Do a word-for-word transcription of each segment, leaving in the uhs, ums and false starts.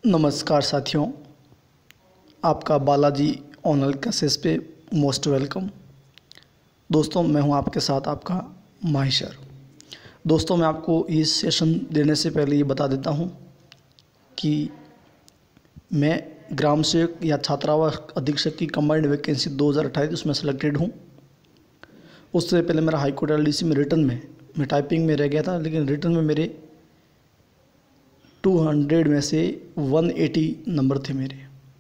नमस्कार साथियों, आपका बालाजी ऑनलाइन क्लासेस पे मोस्ट वेलकम। दोस्तों, मैं हूं आपके साथ आपका माहिशर। दोस्तों, मैं आपको ये सेशन देने से पहले ये बता देता हूं कि मैं ग्राम सेवक या छात्रावास अधीक्षक की कंबाइंड वैकेंसी दो हज़ार अट्ठाईस उसमें सेलेक्टेड हूं। उससे पहले मेरा high court L D C में रिटर्न में मैं टाइपिंग में रह गया था, लेकिन रिटर्न में मेरे दो सौ में से एक सौ अस्सी नंबर थे मेरे।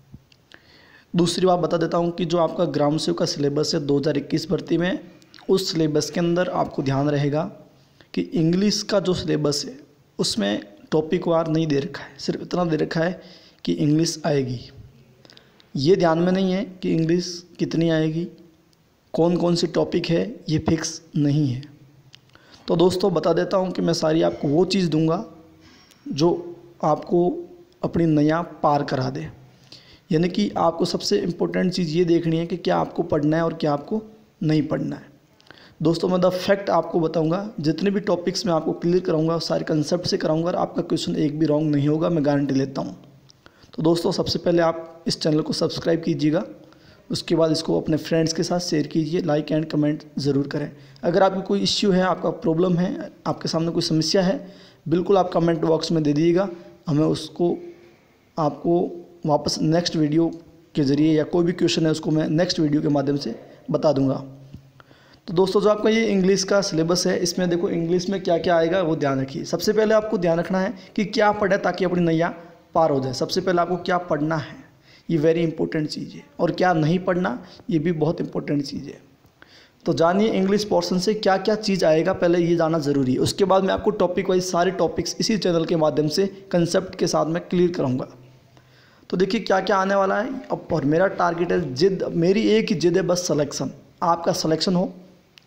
दूसरी बात बता देता हूं कि जो आपका ग्राम सेवक का सिलेबस है दो हज़ार इक्कीस भर्ती में, उस सिलेबस के अंदर आपको ध्यान रहेगा कि इंग्लिश का जो सिलेबस है उसमें टॉपिक वार नहीं दे रखा है, सिर्फ इतना दे रखा है कि इंग्लिश आएगी। ये ध्यान में नहीं है कि इंग्लिश कितनी आएगी, कौन कौन सी टॉपिक है, ये फिक्स नहीं है। तो दोस्तों, बता देता हूँ कि मैं सारी आपको वो चीज़ दूंगा जो आपको अपनी नया पार करा दे। यानी कि आपको सबसे इम्पोर्टेंट चीज़ ये देखनी है कि क्या आपको पढ़ना है और क्या आपको नहीं पढ़ना है। दोस्तों, मैं द फैक्ट आपको बताऊंगा, जितने भी टॉपिक्स मैं आपको क्लियर कराऊंगा सारे कंसेप्ट से कराऊंगा और आपका क्वेश्चन एक भी रॉन्ग नहीं होगा, मैं गारंटी लेता हूं। तो दोस्तों, सबसे पहले आप इस चैनल को सब्सक्राइब कीजिएगा, उसके बाद इसको अपने फ्रेंड्स के साथ शेयर कीजिए, लाइक एंड कमेंट ज़रूर करें। अगर आपकी कोई इश्यू है, आपका प्रॉब्लम है, आपके सामने कोई समस्या है, बिल्कुल आप कमेंट बॉक्स में दे दीजिएगा। हमें उसको आपको वापस नेक्स्ट वीडियो के ज़रिए या कोई भी क्वेश्चन है उसको मैं नेक्स्ट वीडियो के माध्यम से बता दूंगा। तो दोस्तों, जो आपका ये इंग्लिश का सिलेबस है, इसमें देखो इंग्लिश में क्या क्या आएगा वो ध्यान रखिए। सबसे पहले आपको ध्यान रखना है कि क्या पढ़े ताकि अपनी नैया पार हो जाए। सबसे पहले आपको क्या पढ़ना है, ये वेरी इंपॉर्टेंट चीज़ है, और क्या नहीं पढ़ना, ये भी बहुत इंपॉर्टेंट चीज़ है। तो जानिए इंग्लिश पोर्शन से क्या क्या चीज़ आएगा, पहले ये जानना ज़रूरी है। उसके बाद मैं आपको टॉपिक वाइज सारे टॉपिक्स इसी चैनल के माध्यम से कंसेप्ट के साथ मैं क्लियर कराऊंगा। तो देखिए क्या क्या आने वाला है। अब और मेरा टारगेट है, जिद मेरी एक ही जिद है, बस सिलेक्शन, आपका सिलेक्शन हो।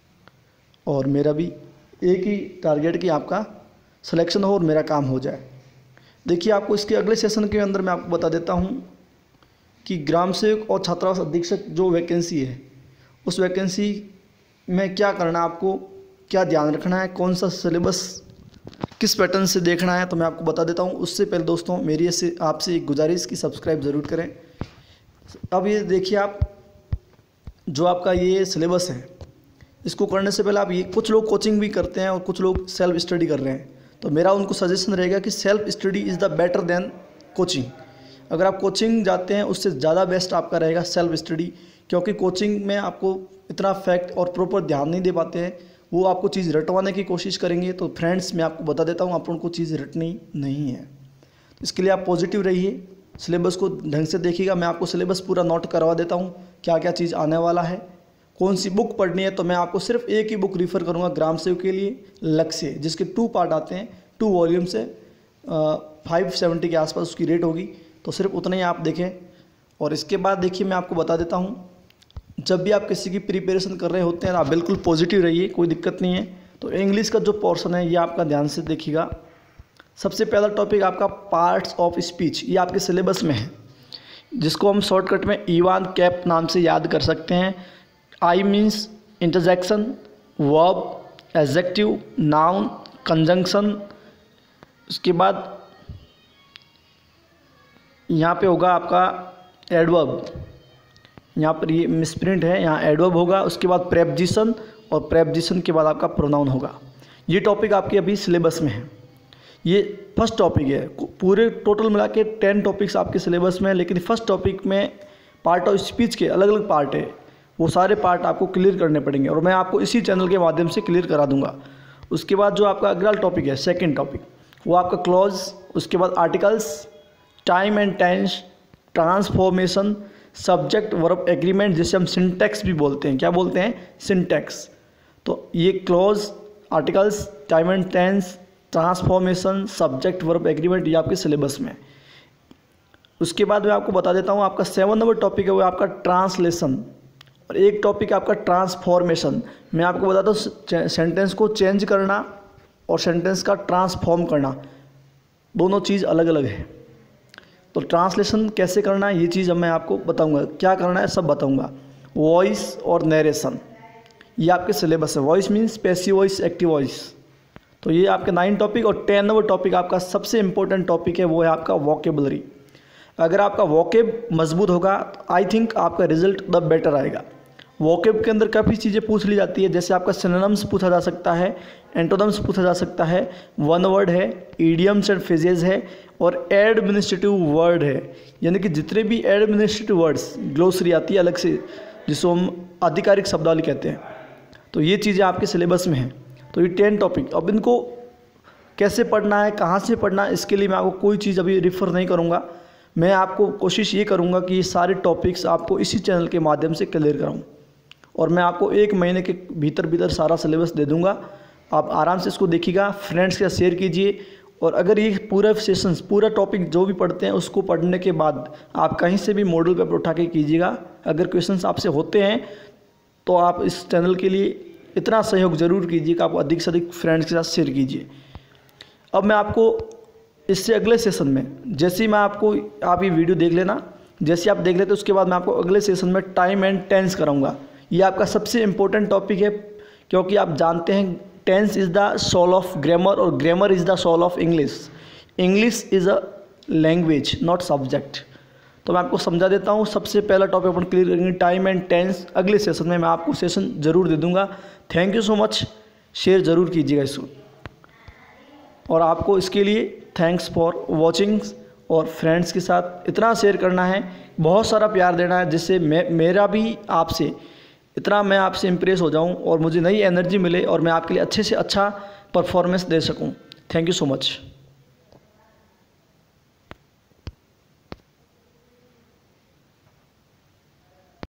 और मेरा भी एक ही टारगेट कि आपका सिलेक्शन हो और मेरा काम हो जाए। देखिए, आपको इसके अगले सेशन के अंदर मैं आपको बता देता हूँ कि ग्राम सेवक और छात्रावास अधीक्षक जो वैकेंसी है, उस वैकेंसी में क्या करना है, आपको क्या ध्यान रखना है, कौन सा सिलेबस किस पैटर्न से देखना है, तो मैं आपको बता देता हूं। उससे पहले दोस्तों, मेरी ऐसे आपसे एक गुजारिश की सब्सक्राइब ज़रूर करें। अब ये देखिए, आप जो आपका ये सिलेबस है, इसको करने से पहले आप ये कुछ लोग कोचिंग भी करते हैं और कुछ लोग सेल्फ स्टडी कर रहे हैं, तो मेरा उनको सजेशन रहेगा कि self study is the better than coaching. अगर आप कोचिंग जाते हैं उससे ज़्यादा बेस्ट आपका रहेगा सेल्फ स्टडी, क्योंकि कोचिंग में आपको इतना फैक्ट और प्रॉपर ध्यान नहीं दे पाते हैं, वो आपको चीज़ रटवाने की कोशिश करेंगे। तो फ्रेंड्स, मैं आपको बता देता हूँ, आप उनको चीज़ रटनी नहीं है। तो इसके लिए आप पॉजिटिव रहिए, सिलेबस को ढंग से देखिएगा। मैं आपको सिलेबस पूरा नोट करवा देता हूँ, क्या क्या चीज़ आने वाला है, कौन सी बुक पढ़नी है। तो मैं आपको सिर्फ एक ही बुक रिफ़र करूँगा ग्राम सेवक के लिए, लक्ष्य, जिसके टू पार्ट आते हैं, टू वॉल्यूम से फाइव सेवेंटी के आसपास उसकी रेट होगी, तो सिर्फ उतना ही आप देखें। और इसके बाद देखिए, मैं आपको बता देता हूँ, जब भी आप किसी की प्रिपरेशन कर रहे होते हैं, आप बिल्कुल पॉजिटिव रहिए, कोई दिक्कत नहीं है। तो इंग्लिश का जो पोर्शन है ये आपका ध्यान से देखिएगा। सबसे पहला टॉपिक आपका पार्ट्स ऑफ स्पीच, ये आपके सिलेबस में है, जिसको हम शॉर्टकट में ईवान कैप नाम से याद कर सकते हैं। I means interjection, verb, adjective, noun, conjunction. उसके बाद यहाँ पे होगा आपका एडवर्ब, यहाँ पर ये मिसप्रिंट है, यहाँ एडवर्ब होगा। उसके बाद प्रेपोजिशन, और प्रेपोजिशन के बाद आपका प्रोनाउन होगा। ये टॉपिक आपके अभी सिलेबस में है, ये फर्स्ट टॉपिक है। पूरे टोटल मिला के टेन टॉपिक्स आपके सिलेबस में है, लेकिन फर्स्ट टॉपिक में पार्ट ऑफ स्पीच के अलग अलग पार्ट है, वो सारे पार्ट आपको क्लियर करने पड़ेंगे और मैं आपको इसी चैनल के माध्यम से क्लियर करा दूंगा। उसके बाद जो आपका अगला टॉपिक है, सेकेंड टॉपिक, वो आपका क्लॉज, उसके बाद articles, time and tense, transformation, subject verb agreement, जिसे हम सिंटैक्स भी बोलते हैं। क्या बोलते हैं? सिंटैक्स। तो ये clause, articles, time and tense, transformation, subject verb agreement, ये आपके सिलेबस में। उसके बाद मैं आपको बता देता हूँ, आपका सेवन नंबर टॉपिक है वो आपका ट्रांसलेशन, और एक टॉपिक आपका ट्रांसफॉर्मेशन। मैं आपको बताता हूँ, सेंटेंस को चेंज करना और सेंटेंस का ट्रांसफॉर्म करना, दोनों चीज़ अलग अलग है। तो ट्रांसलेशन कैसे करना है, ये चीज़ अब मैं आपको बताऊंगा, क्या करना है सब बताऊंगा। वॉइस और नरेशन, ये आपके सिलेबस है। Voice means passive voice, active voice. तो ये आपके नाइन टॉपिक। और टेन नंबर टॉपिक आपका सबसे इंपॉर्टेंट टॉपिक है, वो है आपका वोकेबलरी। अगर आपका वोकेब मजबूत होगा आई थिंक आपका रिजल्ट द बेटर आएगा। वोकेब के अंदर काफ़ी चीज़ें पूछ ली जाती है, जैसे आपका सिनोनिम्स पूछा जा सकता है, एंटोनिम्स पूछा जा सकता है, वन वर्ड है, इडियम्स एंड फ्रेजेज है और एडमिनिस्ट्रेटिव वर्ड है। यानी कि जितने भी एडमिनिस्ट्रेटिव वर्ड्स, ग्लोसरी आती है अलग से जिसको हम आधिकारिक शब्दावली कहते हैं, तो ये चीज़ें आपके सिलेबस में हैं। तो ये टेन टॉपिक, अब इनको कैसे पढ़ना है, कहाँ से पढ़ना है, इसके लिए मैं आपको कोई चीज़ अभी रिफ़र नहीं करूँगा। मैं आपको कोशिश ये करूँगा कि ये सारे टॉपिक्स आपको इसी चैनल के माध्यम से क्लियर कराऊँ और मैं आपको एक महीने के भीतर भीतर सारा सिलेबस दे दूँगा। आप आराम से इसको देखिएगा, फ्रेंड्स के साथ शेयर कीजिए। और अगर ये पूरा सेशंस, पूरा टॉपिक जो भी पढ़ते हैं उसको पढ़ने के बाद आप कहीं से भी मॉडल पेपर उठा के कीजिएगा। अगर क्वेश्चंस आपसे होते हैं तो आप इस चैनल के लिए इतना सहयोग ज़रूर कीजिए कि आप अधिक से अधिक फ्रेंड्स के साथ शेयर कीजिए। अब मैं आपको इससे अगले सेशन में, जैसे ही मैं आपको, आप ये वीडियो देख लेना, जैसे आप देख लेते उसके बाद मैं आपको अगले सेशन में टाइम एंड टेंस कराऊंगा। ये आपका सबसे इम्पोर्टेंट टॉपिक है, क्योंकि आप जानते हैं tense is the soul of grammar और grammar is the soul of English. English is a language not subject. तो मैं आपको समझा देता हूँ। सबसे पहला टॉपिक अपन क्लियर करेंगे टाइम एंड टेंस। अगले सेशन में मैं आपको सेशन ज़रूर दे दूँगा। Thank you so much, share ज़रूर कीजिएगा इसको, और आपको इसके लिए थैंक्स फॉर वॉचिंग। और फ्रेंड्स के साथ इतना शेयर करना है, बहुत सारा प्यार देना है, जिससे मैं मेरा भी आपसे इतना मैं आपसे इम्प्रेस हो जाऊं और मुझे नई एनर्जी मिले और मैं आपके लिए अच्छे से अच्छा परफॉर्मेंस दे सकूं। Thank you so much.